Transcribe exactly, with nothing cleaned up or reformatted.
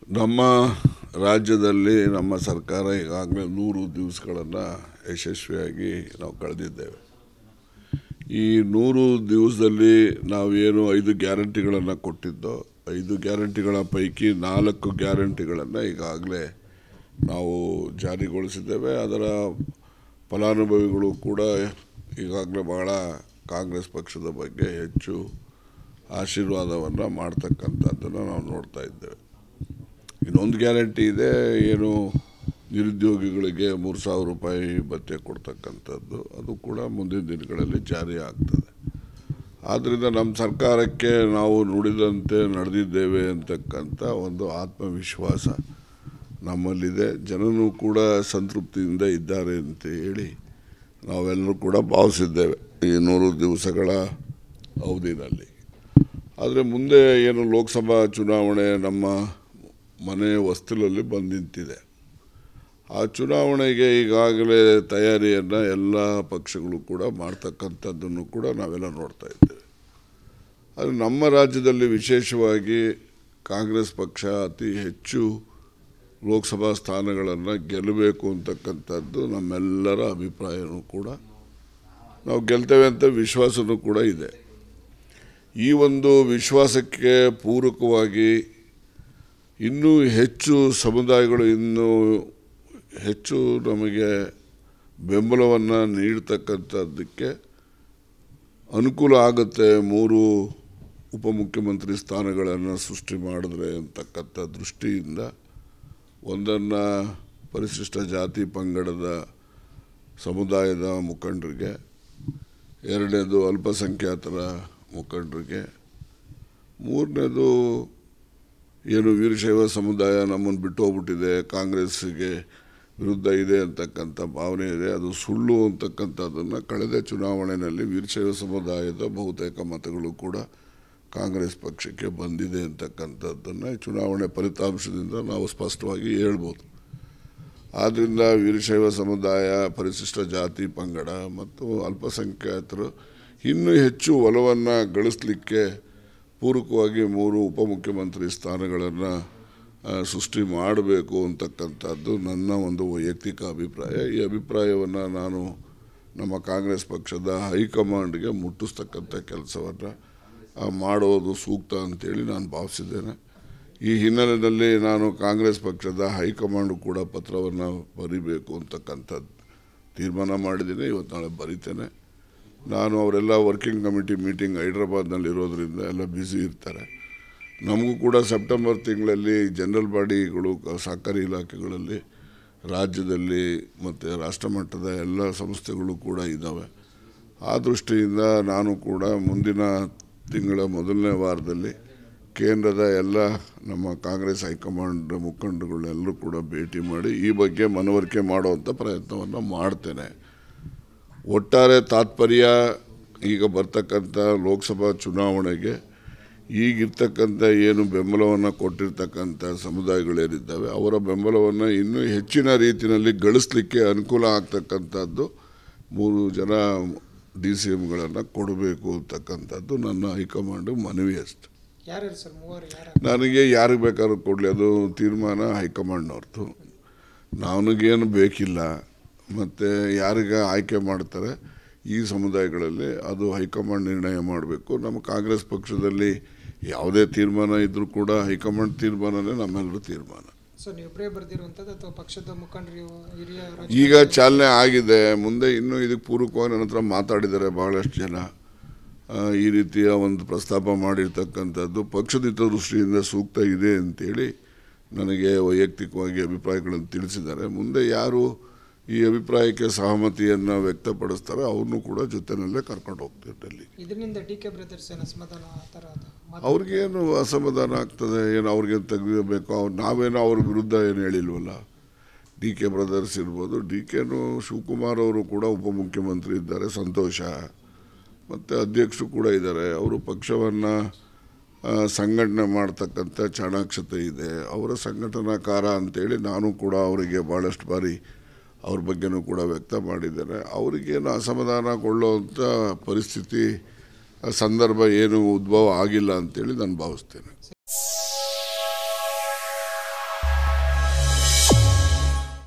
ನಮ್ಮ ರಾಜ್ಯದಲ್ಲಿ ನಮ್ಮ ಸರ್ಕಾರ ಈಗಾಗಲೇ ನೂರು ದಿವಸಗಳನ್ನು ಯಶಸ್ವಿಯಾಗಿ ನಾವು ಕಳೆದಿದ್ದೇವೆ. ಈ ನೂರು ದಿವಸದಲ್ಲಿ ನಾವೇನು ಐದು ಗ್ಯಾರಂಟಿಗಳನ್ನು ಕೊಟ್ಟಿದ್ದೋ ಐದು ಗ್ಯಾರಂಟಿಗಳ ಪೈಕಿ ನಾಲ್ಕು ಗ್ಯಾರಂಟಿಗಳನ್ನು ಈಗಾಗಲೇ ನಾವು ಜಾರಿಗೊಳಿಸಿದ್ದೇವೆ. ಅದರ ಫಲಾನುಭವಿಗಳು ಕೂಡ ಈಗಾಗಲೇ ಬಹಳ ಕಾಂಗ್ರೆಸ್ ಪಕ್ಷದ ಬಗ್ಗೆ ಹೆಚ್ಚು ಆಶೀರ್ವಾದವನ್ನು ಮಾಡ್ತಕ್ಕಂಥದ್ದನ್ನು ನಾವು ನೋಡ್ತಾ ಇದ್ದೇವೆ. ಇನ್ನೊಂದು ಗ್ಯಾರಂಟಿ ಇದೆ, ಏನು ನಿರುದ್ಯೋಗಿಗಳಿಗೆ ಮೂರು ಸಾವಿರ ರೂಪಾಯಿ ಭತ್ಯೆ ಕೊಡ್ತಕ್ಕಂಥದ್ದು, ಅದು ಕೂಡ ಮುಂದಿನ ದಿನಗಳಲ್ಲಿ ಜಾರಿ ಆಗ್ತದೆ. ಆದ್ದರಿಂದ ನಮ್ಮ ಸರ್ಕಾರಕ್ಕೆ ನಾವು ನುಡಿದಂತೆ ನಡೆದಿದ್ದೇವೆ ಅಂತಕ್ಕಂಥ ಒಂದು ಆತ್ಮವಿಶ್ವಾಸ ನಮ್ಮಲ್ಲಿದೆ. ಜನನೂ ಕೂಡ ಸಂತೃಪ್ತಿಯಿಂದ ಇದ್ದಾರೆ ಅಂತ ಹೇಳಿ ನಾವೆಲ್ಲರೂ ಕೂಡ ಭಾವಿಸಿದ್ದೇವೆ ಈ ನೂರು ದಿವಸಗಳ ಅವಧಿನಲ್ಲಿ. ಆದರೆ ಮುಂದೆ ಏನು ಲೋಕಸಭಾ ಚುನಾವಣೆ ನಮ್ಮ ಮನೆ ಹೊಸ್ತಿಲಲ್ಲಿ ಬಂದು ನಿಂತಿದೆ. ಆ ಚುನಾವಣೆಗೆ ಈಗಾಗಲೇ ತಯಾರಿಯನ್ನು ಎಲ್ಲ ಪಕ್ಷಗಳು ಕೂಡ ಮಾಡ್ತಕ್ಕಂಥದ್ದನ್ನು ಕೂಡ ನಾವೆಲ್ಲ ನೋಡ್ತಾ ಇದ್ದೇವೆ. ಆದರೆ ನಮ್ಮ ರಾಜ್ಯದಲ್ಲಿ ವಿಶೇಷವಾಗಿ ಕಾಂಗ್ರೆಸ್ ಪಕ್ಷ ಅತಿ ಹೆಚ್ಚು ಲೋಕಸಭಾ ಸ್ಥಾನಗಳನ್ನು ಗೆಲ್ಲಬೇಕು ಅಂತಕ್ಕಂಥದ್ದು ನಮ್ಮೆಲ್ಲರ ಅಭಿಪ್ರಾಯವೂ ಕೂಡ. ನಾವು ಗೆಲ್ತೇವೆ ಅಂತ ವಿಶ್ವಾಸವೂ ಕೂಡ ಇದೆ. ಈ ಒಂದು ವಿಶ್ವಾಸಕ್ಕೆ ಪೂರಕವಾಗಿ ಇನ್ನೂ ಹೆಚ್ಚು ಸಮುದಾಯಗಳು ಇನ್ನೂ ಹೆಚ್ಚು ನಮಗೆ ಬೆಂಬಲವನ್ನು ನೀಡ್ತಕ್ಕಂಥದ್ದಕ್ಕೆ ಅನುಕೂಲ ಆಗುತ್ತೆ. ಮೂರು ಉಪಮುಖ್ಯಮಂತ್ರಿ ಸ್ಥಾನಗಳನ್ನು ಸೃಷ್ಟಿ ಮಾಡಿದ್ರೆ ಅಂತಕ್ಕಂಥ ದೃಷ್ಟಿಯಿಂದ ಒಂದನ್ನು ಪರಿಶಿಷ್ಟ ಜಾತಿ ಪಂಗಡದ ಸಮುದಾಯದ ಮುಖಂಡರಿಗೆ, ಎರಡನೇದು ಅಲ್ಪಸಂಖ್ಯಾತರ ಮುಖಂಡರಿಗೆ, ಮೂರನೇದು ಏನು ವೀರಶೈವ ಸಮುದಾಯ ನಮ್ಮನ್ನು ಬಿಟ್ಟು ಹೋಗ್ಬಿಟ್ಟಿದೆ, ಕಾಂಗ್ರೆಸ್ಸಿಗೆ ವಿರುದ್ಧ ಇದೆ ಅಂತಕ್ಕಂಥ ಭಾವನೆ ಇದೆ, ಅದು ಸುಳ್ಳು ಅಂತಕ್ಕಂಥದ್ದನ್ನು ಕಳೆದ ಚುನಾವಣೆಯಲ್ಲಿ ವೀರಶೈವ ಸಮುದಾಯದ ಬಹುತೇಕ ಮತಗಳು ಕೂಡ ಕಾಂಗ್ರೆಸ್ ಪಕ್ಷಕ್ಕೆ ಬಂದಿದೆ ಅಂತಕ್ಕಂಥದ್ದನ್ನು ಚುನಾವಣೆ ಫಲಿತಾಂಶದಿಂದ ನಾವು ಸ್ಪಷ್ಟವಾಗಿ ಹೇಳ್ಬೋದು. ಆದ್ದರಿಂದ ವೀರಶೈವ ಸಮುದಾಯ, ಪರಿಶಿಷ್ಟ ಜಾತಿ ಪಂಗಡ ಮತ್ತು ಅಲ್ಪಸಂಖ್ಯಾತರು ಇನ್ನೂ ಹೆಚ್ಚು ಒಲವನ್ನು ಗಳಿಸಲಿಕ್ಕೆ ಪೂರಕವಾಗಿ ಮೂರು ಉಪಮುಖ್ಯಮಂತ್ರಿ ಸ್ಥಾನಗಳನ್ನು ಸೃಷ್ಟಿ ಮಾಡಬೇಕು ಅಂತಕ್ಕಂಥದ್ದು ನನ್ನ ಒಂದು ವೈಯಕ್ತಿಕ ಅಭಿಪ್ರಾಯ. ಈ ಅಭಿಪ್ರಾಯವನ್ನು ನಾನು ನಮ್ಮ ಕಾಂಗ್ರೆಸ್ ಪಕ್ಷದ ಹೈಕಮಾಂಡ್ಗೆ ಮುಟ್ಟಿಸ್ತಕ್ಕಂಥ ಕೆಲಸವನ್ನು ಮಾಡೋದು ಸೂಕ್ತ ಅಂತೇಳಿ ನಾನು ಭಾವಿಸಿದ್ದೇನೆ. ಈ ಹಿನ್ನೆಲೆಯಲ್ಲಿ ನಾನು ಕಾಂಗ್ರೆಸ್ ಪಕ್ಷದ ಹೈಕಮಾಂಡ್ ಕೂಡ ಪತ್ರವನ್ನು ಬರೀಬೇಕು ಅಂತಕ್ಕಂಥದ್ದು ತೀರ್ಮಾನ ಮಾಡಿದ್ದೀನಿ. ಇವತ್ತು ನಾಳೆ ಬರೀತೇನೆ. ನಾನು ಅವರೆಲ್ಲ ವರ್ಕಿಂಗ್ ಕಮಿಟಿ ಮೀಟಿಂಗ್ ಹೈದ್ರಾಬಾದ್ನಲ್ಲಿ ಇರೋದರಿಂದ ಎಲ್ಲ ಬ್ಯುಸಿ ಇರ್ತಾರೆ. ನಮಗೂ ಕೂಡ ಸೆಪ್ಟೆಂಬರ್ ತಿಂಗಳಲ್ಲಿ ಜನರಲ್ ಬಾಡಿಗಳು ಸಹಕಾರಿ ಇಲಾಖೆಗಳಲ್ಲಿ ರಾಜ್ಯದಲ್ಲಿ ಮತ್ತು ರಾಷ್ಟ್ರಮಟ್ಟದ ಎಲ್ಲ ಸಂಸ್ಥೆಗಳು ಕೂಡ ಇದ್ದಾವೆ. ಆ ದೃಷ್ಟಿಯಿಂದ ನಾನು ಕೂಡ ಮುಂದಿನ ತಿಂಗಳ ಮೊದಲನೇ ವಾರದಲ್ಲಿ ಕೇಂದ್ರದ ಎಲ್ಲ ನಮ್ಮ ಕಾಂಗ್ರೆಸ್ ಹೈಕಮಾಂಡ್ ಮುಖಂಡಗಳನ್ನೆಲ್ಲರೂ ಕೂಡ ಭೇಟಿ ಮಾಡಿ ಈ ಬಗ್ಗೆ ಮನವರಿಕೆ ಮಾಡುವಂಥ ಪ್ರಯತ್ನವನ್ನು ಮಾಡ್ತೇನೆ. ಒಟ್ಟಾರೆ ತಾತ್ಪರ್ಯ ಈಗ ಬರ್ತಕ್ಕಂಥ ಲೋಕಸಭಾ ಚುನಾವಣೆಗೆ ಈಗಿರ್ತಕ್ಕಂಥ ಏನು ಬೆಂಬಲವನ್ನು ಕೊಟ್ಟಿರ್ತಕ್ಕಂಥ ಸಮುದಾಯಗಳೇನಿದ್ದಾವೆ ಅವರ ಬೆಂಬಲವನ್ನು ಇನ್ನೂ ಹೆಚ್ಚಿನ ರೀತಿಯಲ್ಲಿ ಗಳಿಸಲಿಕ್ಕೆ ಅನುಕೂಲ ಆಗ್ತಕ್ಕಂಥದ್ದು ಮೂರು ಜನ ಡಿ ಸಿ ಎಮ್ಗಳನ್ನು ಕೊಡಬೇಕು ಅಂತಕ್ಕಂಥದ್ದು ನನ್ನ ಹೈಕಮಾಂಡ್ ಮನವಿ ಅಷ್ಟೆ. ನನಗೆ ಯಾರಿಗೆ ಬೇಕಾದ್ರೂ ಕೊಡಲಿ, ಅದು ತೀರ್ಮಾನ ಹೈಕಮಾಂಡ್ನವ್ರದ್ದು, ನನಗೇನು ಬೇಕಿಲ್ಲ. ಮತ್ತು ಯಾರಿಗೆ ಆಯ್ಕೆ ಮಾಡ್ತಾರೆ ಈ ಸಮುದಾಯಗಳಲ್ಲಿ ಅದು ಹೈಕಮಾಂಡ್ ನಿರ್ಣಯ ಮಾಡಬೇಕು. ನಮ್ಮ ಕಾಂಗ್ರೆಸ್ ಪಕ್ಷದಲ್ಲಿ ಯಾವುದೇ ತೀರ್ಮಾನ ಇದ್ದರೂ ಕೂಡ ಹೈಕಮಾಂಡ್ ತೀರ್ಮಾನನೇ ನಮ್ಮೆಲ್ಲರ ತೀರ್ಮಾನ. ಈಗ ಚಾಲನೆ ಆಗಿದೆ. ಮುಂದೆ ಇನ್ನೂ ಇದಕ್ಕೆ ಪೂರಕವಾಗಿ ನನ್ನ ಹತ್ರ ಮಾತಾಡಿದ್ದಾರೆ ಭಾಳಷ್ಟು ಜನ. ಈ ರೀತಿಯ ಒಂದು ಪ್ರಸ್ತಾಪ ಮಾಡಿರ್ತಕ್ಕಂಥದ್ದು ಪಕ್ಷದ ಹಿತದೃಷ್ಟಿಯಿಂದ ಸೂಕ್ತ ಇದೆ ಅಂತೇಳಿ ನನಗೆ ವೈಯಕ್ತಿಕವಾಗಿ ಅಭಿಪ್ರಾಯಗಳನ್ನು ತಿಳಿಸಿದ್ದಾರೆ. ಮುಂದೆ ಯಾರು ಈ ಅಭಿಪ್ರಾಯಕ್ಕೆ ಸಹಮತಿಯನ್ನು ವ್ಯಕ್ತಪಡಿಸ್ತಾರೆ ಅವ್ರನ್ನೂ ಕೂಡ ಜೊತೆಯಲ್ಲೇ ಕರ್ಕೊಂಡು ಹೋಗ್ತೀವಿ. ಡೆಲ್ಲಿ ಅವ್ರಿಗೇನು ಅಸಮಾಧಾನ ಆಗ್ತದೆ, ಏನು ಅವ್ರಿಗೇನು ತೆಗೆಯಬೇಕು, ಅವ್ರು ನಾವೇನೋ ಅವ್ರ ವಿರುದ್ಧ ಏನು ಹೇಳಿಲ್ವಲ್ಲ. ಡಿ ಕೆ ಬ್ರದರ್ಸ್ ಇರ್ಬೋದು, ಡಿ ಕೆನು ಶಿವಕುಮಾರ್ ಅವರು ಕೂಡ ಉಪಮುಖ್ಯಮಂತ್ರಿ ಇದ್ದಾರೆ, ಸಂತೋಷ. ಮತ್ತು ಅಧ್ಯಕ್ಷರು ಕೂಡ ಇದ್ದಾರೆ. ಅವರು ಪಕ್ಷವನ್ನು ಸಂಘಟನೆ ಮಾಡ್ತಕ್ಕಂಥ ಚಾಣಾಕ್ಷತೆ ಇದೆ, ಅವರ ಸಂಘಟನಾಕಾರ ಅಂತೇಳಿ ನಾನು ಕೂಡ ಅವರಿಗೆ ಭಾಳಷ್ಟು ಬಾರಿ ಅವ್ರ ಬಗ್ಗೆನೂ ಕೂಡ ವ್ಯಕ್ತ ಮಾಡಿದ್ದೇನೆ. ಅವರಿಗೇನು ಅಸಮಾಧಾನಗೊಳ್ಳುವಂಥ ಪರಿಸ್ಥಿತಿ ಸಂದರ್ಭ ಏನು ಉದ್ಭವ ಆಗಿಲ್ಲ ಅಂತೇಳಿ ನಾನು ಭಾವಿಸ್ತೇನೆ.